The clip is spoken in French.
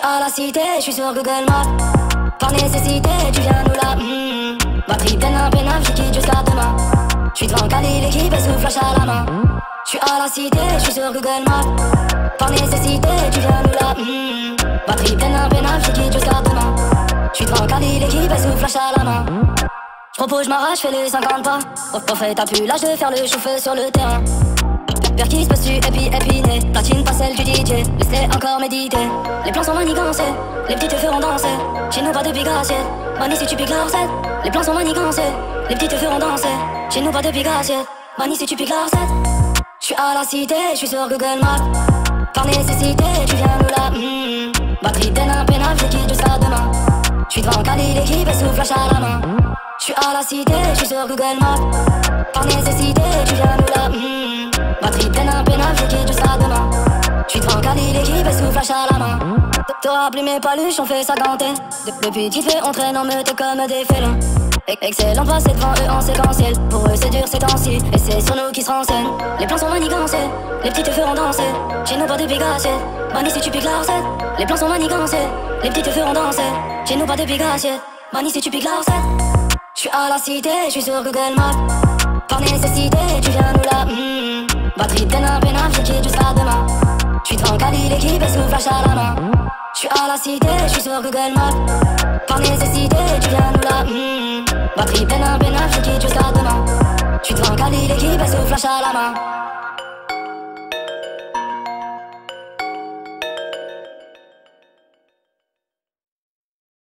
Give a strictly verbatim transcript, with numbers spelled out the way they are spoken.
à la cité, j'suis sur Google Maps. Par nécessité, tu viens nous là. Mmh. Batterie pleine, impénable, j'y quitte jusqu'à demain. J'suis devant Cali, l'équipe est sous flash à la main. J'suis à la cité, j'suis sur Google Maps. Par nécessité, tu viens nous là. Mmh. Batterie pleine, impénable, j'y quitte jusqu'à demain. J'suis devant Cali, l'équipe est sous flash à la main. J'propose, j'm'arrache, j'fais les cinquante pas. Au fait, t'as plus l'âge de faire le chauffeur sur le terrain. Vers qui se passe-tu, épi, épiné. Platine, pas celle du D J, laissez encore méditer. Les plans sont manigancés, les petits te feront danser. Chez nous pas de big assiette, manie si tu piques la recette. Les plans sont manigancés, les petits te feront danser. Chez nous pas de big assiette, manie si tu piques la recette. J'suis à la cité, j'suis sur Google Maps. Par nécessité, tu viens nous là. Mmh. Batterie pleine, impénable, j'quitte jusqu'à demain. J'suis devant Cali, l'équipe est sous flash à la main. J'suis à la cité, j'suis sur Google Maps. Par nécessité, tu viens nous là. Mmh. Batterie pleine, impénable, j'quitte jusqu'à demain. J'suis devant Cali, l'équipe est sous flash à la main. T'auras plus mes paluches, on fait ça ganter. Depuis petite fée, on traîne en meute comme des félins. Excellent, passer devant eux en séquentiel. Pour eux c'est dur ces temps-ci, et c'est sur nous qui se renseignent. Les plans sont manigancés, les petits te feront danser. Chez nous pas de big assiette, manie si tu piques la recette. Les plans sont manigancés, les petits te feront danser. Chez nous pas de big assiette, manie si tu piques la recette. J'suis à la cité, j'suis sur Google Maps. Par nécessité, tu viens nous là. Mmh. Batterie pleine, impénable, j'quitte jusqu'à demain. J'suis devant Cali, l'équipe est sous flash à la main. J'suis à la cité, j'suis sur Google Maps. Par nécessité, tu viens nous là. Mmh. Batterie pleine, impénable, j'quitte jusqu'à demain. J'suis devant Cali, l'équipe est sous flash à la main.